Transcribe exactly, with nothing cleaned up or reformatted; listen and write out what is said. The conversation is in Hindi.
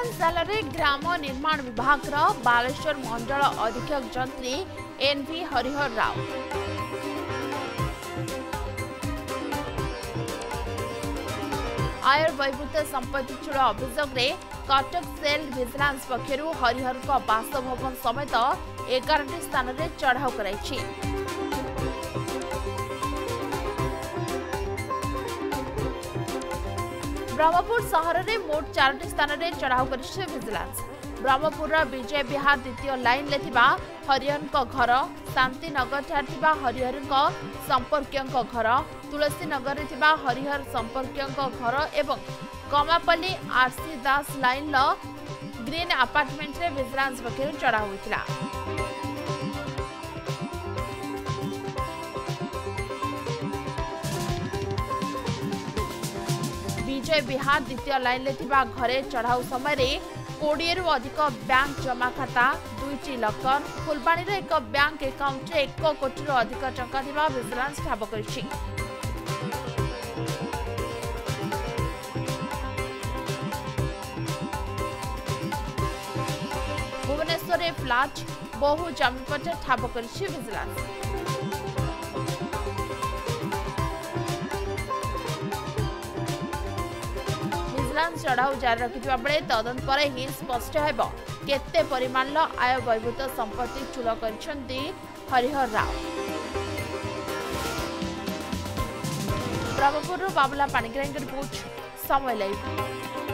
विजिलेंस जाल ग्राम निर्माण विभाग बालेश्वर मंडल अधीक्षक जंत्री एन वी हरिहर राव आयर बहिर्भूत संपत्ति चूल अभियोग कटक सेल विजिलेंस पक्षर हरिहर बासभवन समेत एगार स्थान में चढ़ाऊ कराई। ब्रह्मपुर सहर में मोट चार स्थान में चढ़ाऊ कर विजिलेंस। ब्रह्मपुर विजय विहार द्वितीय लाइन ले हरिहर घर, शांतिनगर हरिहर संपर्क घर, तुलसी नगर में हरिहर संपर्क घर एवं Kamapalli RC Das line green apartment रे विजिलेंस पक्षर चढ़ाऊ होता। विजय विहार द्वितीय लाइन ले घरे चढ़ाऊ समय कोड़े रु अधिक बैंक जमा खाता, दुईटी लकर, फुलबाणी एक बैंक एकाउंट एक कोटी रु अधिक टंका थिबा विजिलेंस ठाब करिछि। भुवनेश्वर फ्लाट बहु जमीपट ठाब करिछि विजिलेंस। चढ़ाऊ जारी रखिथिबा बेले तदंत पर ही स्पष्ट हेबो केते परिमाण आय बहिर्भूत संपत्ति चूल करिसेंती हरिहर राव। ब्रह्मपुर बाबुला पाणिग्राही रिपोर्ट समय लाइव।